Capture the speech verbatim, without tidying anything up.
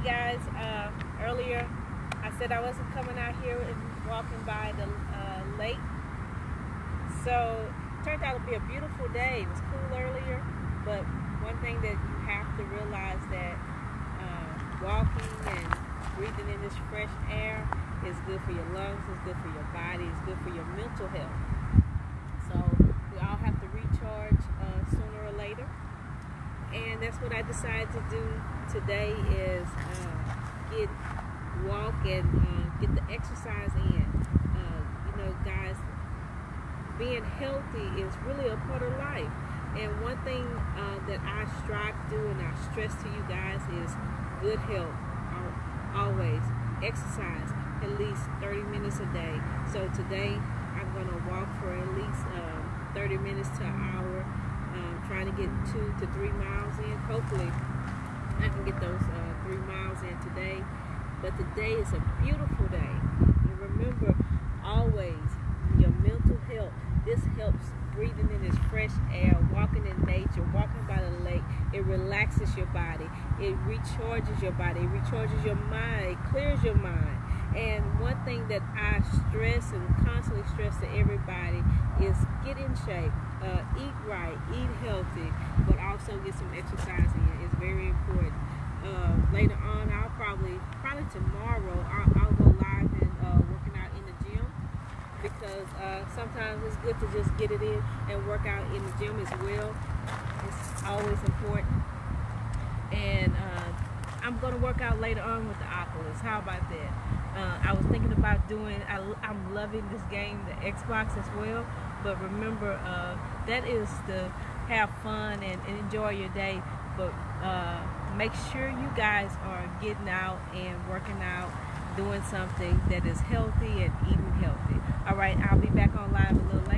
guys, uh, earlier I said I wasn't coming out here and walking by the uh, lake. So it turned out to be a beautiful day. It was cool earlier, but one thing that you have to realize that uh, walking and breathing in this fresh air is good for your lungs, it's good for your body, it's good for your mental health. So we all have to recharge uh, sooner or later. And that's what I decided to do today is uh, get walk and uh, get the exercise in. Uh, you know, guys, being healthy is really a part of life. And one thing uh, that I strive to do and I stress to you guys is good health. Always exercise at least thirty minutes a day. So today I'm going to walk for at least uh, thirty minutes to an hour. Um, trying to get two to three miles in. Hopefully I can get those uh, three miles in today. But today is a beautiful day. And remember, always, your mental health, this helps breathing in this fresh air, walking in nature, walking by the lake. It relaxes your body. It recharges your body. It recharges your mind. It clears your mind. And one thing that I stress and constantly stress to everybody is get in shape, uh, eat right, eat healthy, but also get some exercise in. It's very important. Uh, later on, I'll probably, probably tomorrow, I'll, I'll go live and uh, working out in the gym because uh, sometimes it's good to just get it in and work out in the gym as well. It's always important. And uh, I'm going to work out later on with the Oculus. How about that? Uh, I was thinking about doing, I, I'm loving this game, the Xbox as well, but remember, uh, that is to have fun and, and enjoy your day, but uh, make sure you guys are getting out and working out, doing something that is healthy and eating healthy. All right, I'll be back on live a little later.